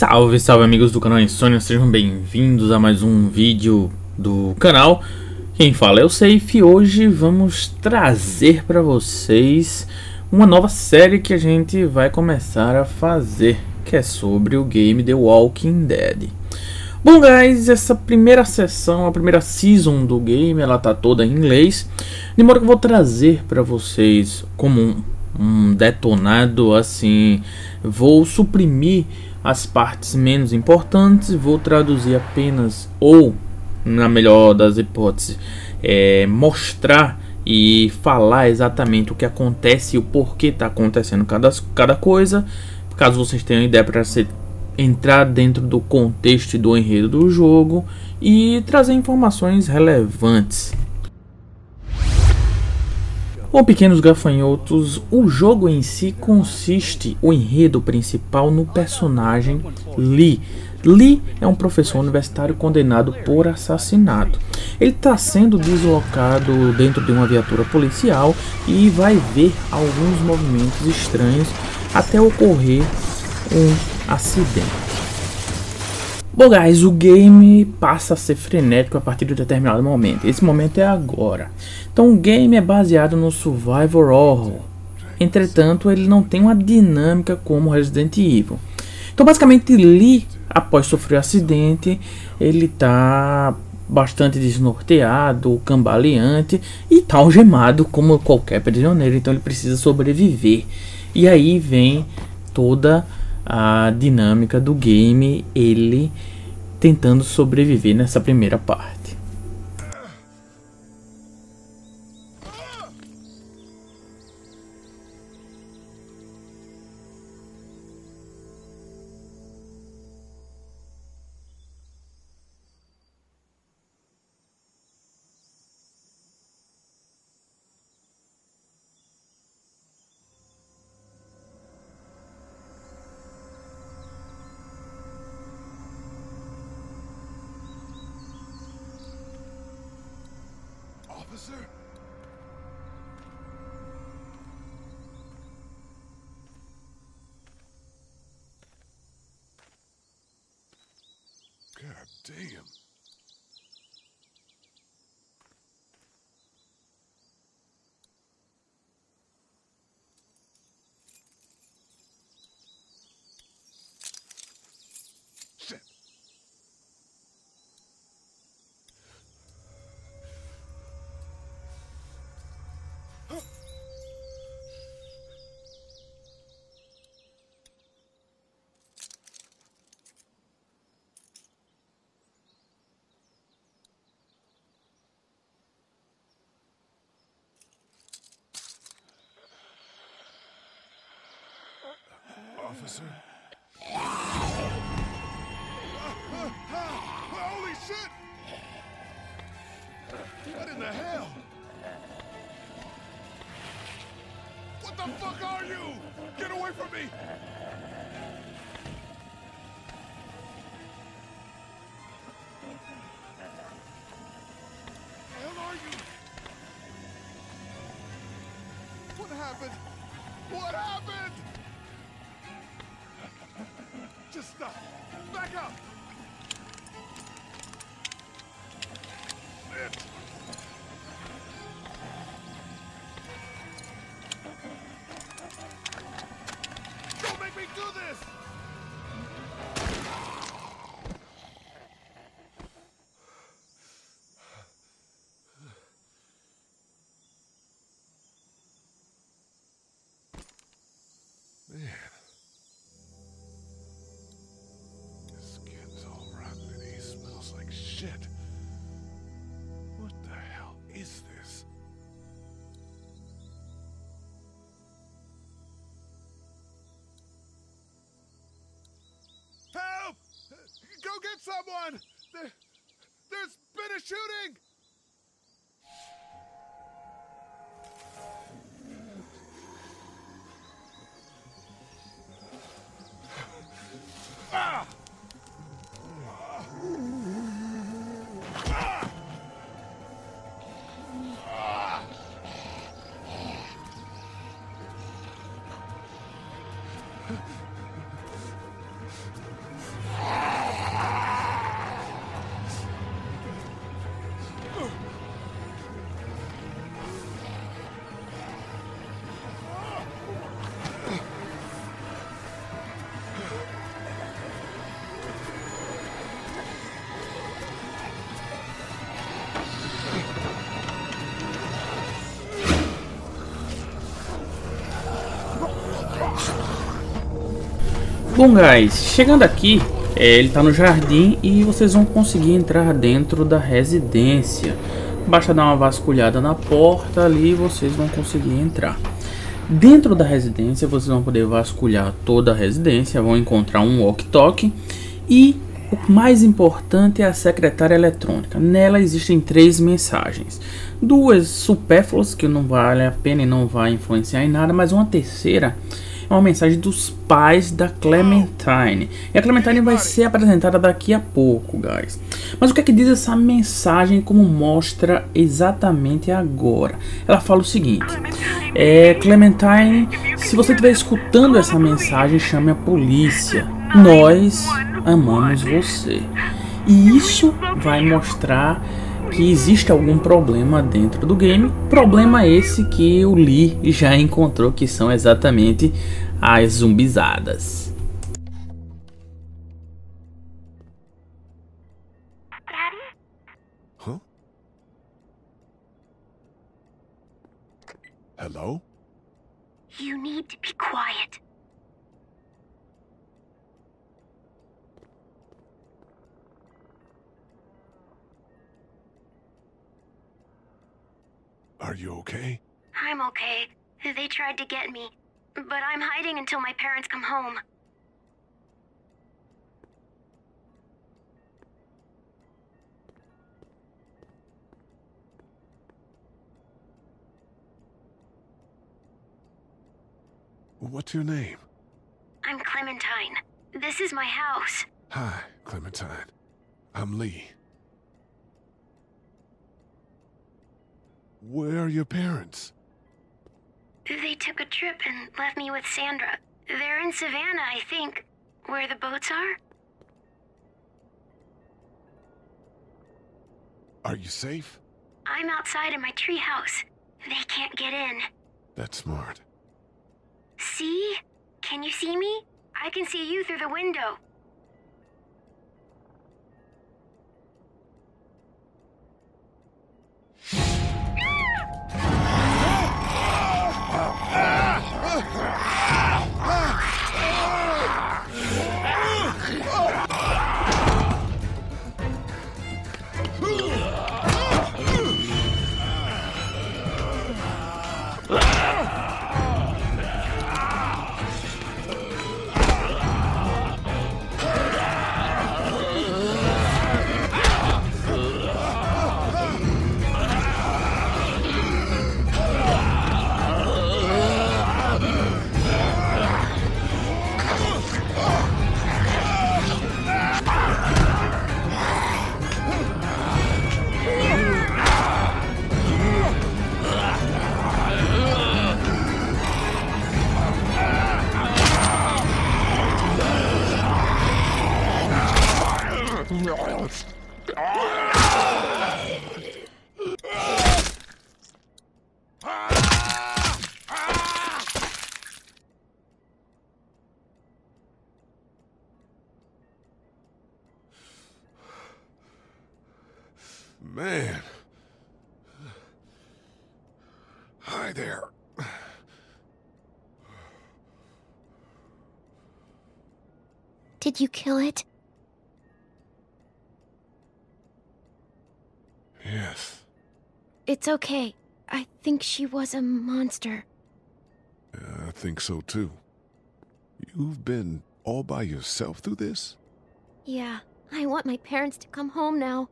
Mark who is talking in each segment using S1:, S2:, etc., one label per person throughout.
S1: Salve, salve amigos do canal Insônia, sejam bem-vindos a mais um vídeo do canal. Quem fala é o Safe e hoje vamos trazer para vocês uma nova série que a gente vai começar a fazer, que é sobre o game The Walking Dead. Bom guys, essa primeira sessão, a primeira season do game, ela tá toda em inglês, de modo que eu vou trazer para vocês como um detonado, assim, vou suprimir as partes menos importantes, vou traduzir apenas, ou na melhor das hipóteses, mostrar e falar exatamente o que acontece e o porquê está acontecendo cada coisa, caso vocês tenham ideia para entrar dentro do contexto e do enredo do jogo e trazer informações relevantes. Bom, pequenos gafanhotos, o jogo em si consiste, o enredo principal, no personagem Lee. Lee é um professor universitário condenado por assassinato. Ele está sendo deslocado dentro de uma viatura policial e vai ver alguns movimentos estranhos até ocorrer um acidente. Bom guys, o game passa a ser frenético a partir de um determinado momento. Esse momento é agora. Então o game é baseado no survival horror. Entretanto, ele não tem uma dinâmica como Resident Evil. Então basicamente Lee, após sofrer um acidente, ele está bastante desnorteado, cambaleante e está algemado como qualquer prisioneiro. Então ele precisa sobreviver. E aí vem toda a dinâmica do game, ele tentando sobreviver nessa primeira parte.
S2: Officer? God damn. Shit. Officer? Holy shit! What in the hell? What the fuck are you? Get away from me! The hell are you? What happened? What happened? Just stop. Back up. Shit. Don't make me do this. Man. Shit. What the hell is this? Help! Go get someone! There's been a shooting! Ah!
S1: Bom, guys, chegando aqui, ele tá no jardim e vocês vão conseguir entrar dentro da residência. Basta dar uma vasculhada na porta ali e vocês vão conseguir entrar. Dentro da residência vocês vão poder vasculhar toda a residência, vão encontrar um walkie-talkie e o mais importante é a secretária eletrônica. Nela existem 3 mensagens, 2 supérfluas que não vale a pena e não vai influenciar em nada, mas uma terceira é uma mensagem dos pais da Clementine. E a Clementine vai ser apresentada daqui a pouco, guys. Mas o que é que diz essa mensagem, como mostra exatamente agora? Ela fala o seguinte: Clementine, se você estiver escutando essa mensagem, chame a polícia. Nós amamos você. E isso vai mostrar que existe algum problema dentro do game. Problema esse que o Lee já encontrou, que são exatamente as zumbizadas.
S2: Huh? Hello?
S3: You need to be quiet.
S2: Are you okay?
S3: I'm okay. They tried to get me, but I'm hiding until my parents come home.
S2: What's your name?
S3: I'm Clementine. This is my house.
S2: Hi, Clementine. I'm Lee. Where are your parents?
S3: They took a trip and left me with Sandra. They're in Savannah, I think, where the boats are.
S2: Are you safe?
S3: I'm outside in my treehouse. They can't get in.
S2: That's smart.
S3: See? Can you see me? I can see you through the window.
S2: Man. Hi there.
S3: Did you kill it?
S2: Yes.
S3: It's okay. I think she was a monster.
S2: I think so too. You've been all by yourself through this?
S3: Yeah, I want my parents to come home now.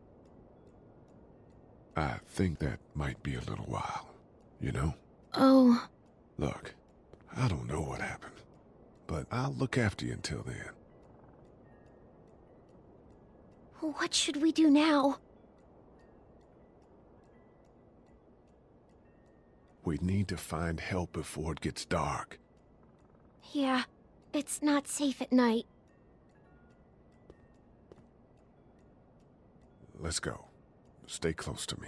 S2: I think that might be a little while, you know?
S3: Oh.
S2: Look, I don't know what happened, but I'll look after you until then.
S3: What should we do now?
S2: We need to find help before it gets dark.
S3: Yeah, it's not safe at night.
S2: Let's go. Stay close to me.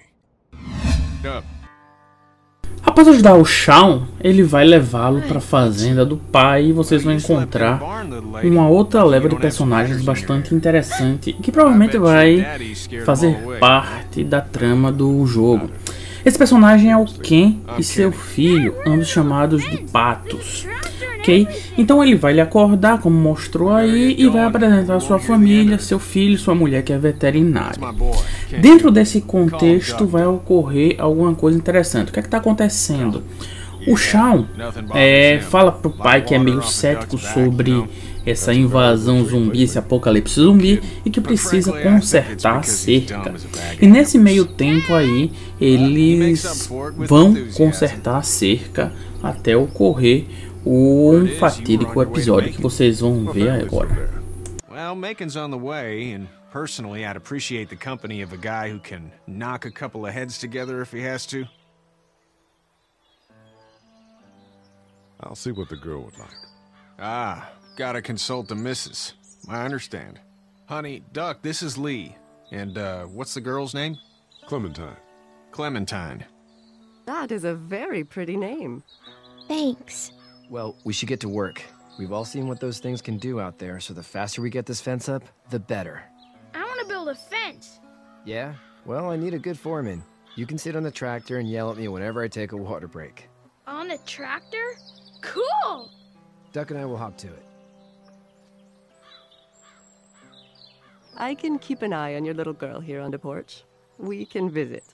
S1: Após ajudar o Shaun, ele vai levá-lo para a fazenda do pai e vocês vão encontrar uma outra leva de personagens bastante interessante e que provavelmente vai fazer parte da trama do jogo. Esse personagem é o Ken e seu filho, ambos chamados de Patos. ok? Então ele vai lhe acordar, como mostrou aí, e vai apresentar sua família, seu filho, sua mulher que é veterinária. Dentro desse contexto vai ocorrer alguma coisa interessante. O que é que está acontecendo? O Shaun fala pro pai que é meio cético sobre essa invasão zumbi, esse apocalipse zumbi, e que precisa consertar a cerca. E nesse meio tempo aí, eles vão consertar a cerca até ocorrer um fatídico episódio que vocês vão ver agora.
S4: Well, Macon's on the way, and personally I'd appreciate the company of a guy who can knock a couple of heads together if he has to.
S2: I'll see what the girl would like.
S4: Ah, gotta consult the missus. I understand. Honey, Duck, this is Lee. And, what's the girl's name?
S2: Clementine.
S4: Clementine.
S5: That is a very pretty name.
S3: Thanks.
S6: Well, we should get to work. We've all seen what those things can do out there, so the faster we get this fence up, the better.
S7: I want to build a fence.
S6: Yeah? Well, I need a good foreman. You can sit on the tractor and yell at me whenever I take a water break.
S7: On a tractor? Cool!
S6: Duck and I will hop to it.
S5: I can keep an eye on your little girl here on the porch. We can visit.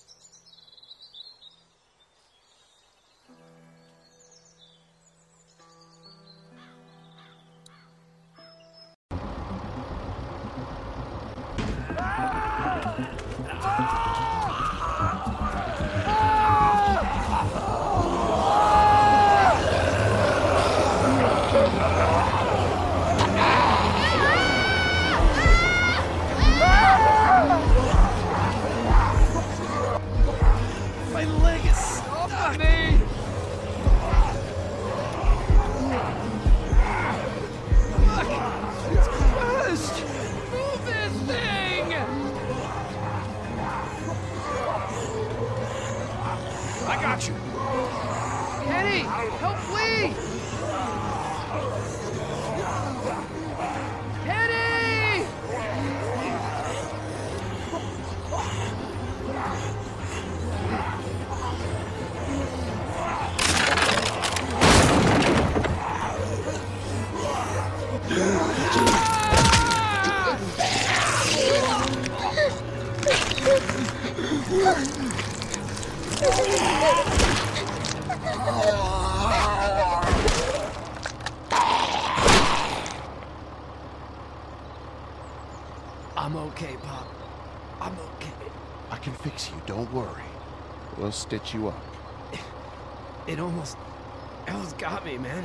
S6: I'm okay, Pop. I'm okay.
S8: I can fix you, don't worry. We'll stitch you up.
S6: It almost got me, man.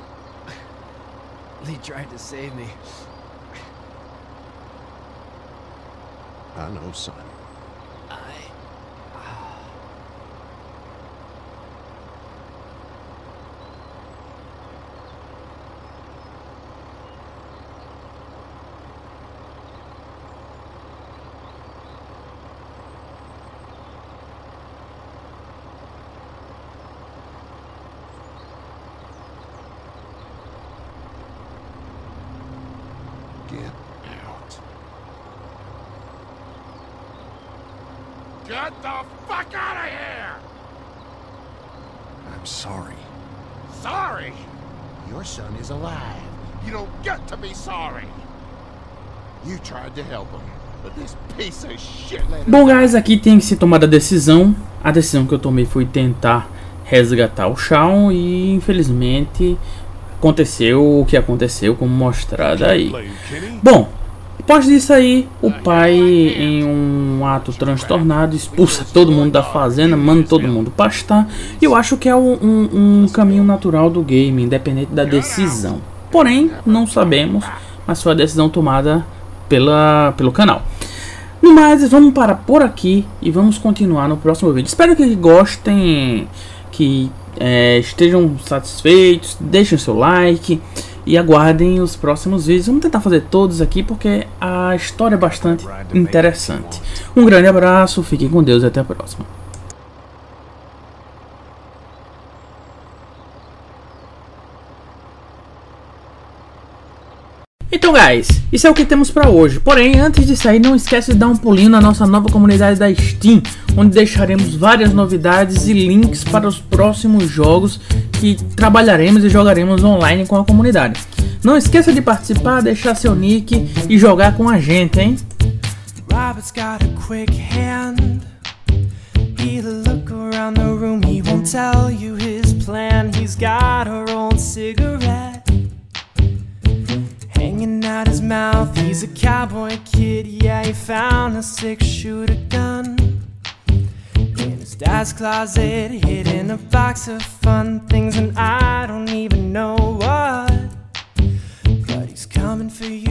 S6: Lee tried to save me.
S8: I know, son. Get out.
S9: Get the fuck out of here!
S8: I'm sorry.
S9: Sorry? Your son is alive. You don't get to be sorry. You tried to help him, but this piece of shit let him.
S1: Bom, guys, aqui tem que se tomar a decisão. A decisão que eu tomei foi tentar resgatar o Shaun e, infelizmente, aconteceu o que aconteceu, como mostrado aí. Bom, após disso aí, o pai, em um ato transtornado, expulsa todo mundo da fazenda, manda todo mundo pastar. E eu acho que é um caminho natural do game, independente da decisão. Porém, não sabemos, mas foi a decisão tomada pelo canal. No mais, vamos parar por aqui e vamos continuar no próximo vídeo. Espero que gostem, que estejam satisfeitos, deixem seu like e aguardem os próximos vídeos. Vamos tentar fazer todos aqui porque a história é bastante interessante. Um grande abraço, fiquem com Deus e até a próxima. Então, guys, isso é o que temos para hoje. Porém, antes de sair, não esquece de dar um pulinho na nossa nova comunidade da Steam, onde deixaremos várias novidades e links para os próximos jogos que trabalharemos e jogaremos online com a comunidade. Não esqueça de participar, deixar seu nick e jogar com a gente, hein?
S10: Robert's got a quick hand. He'll look around the room, he won't tell you his plan. He's got her own cigarette hanging out his mouth. He's a cowboy kid, yeah, he found a 6-shooter gun in his dad's closet, hidden a box of fun things, and I don't even know what, but he's coming for you.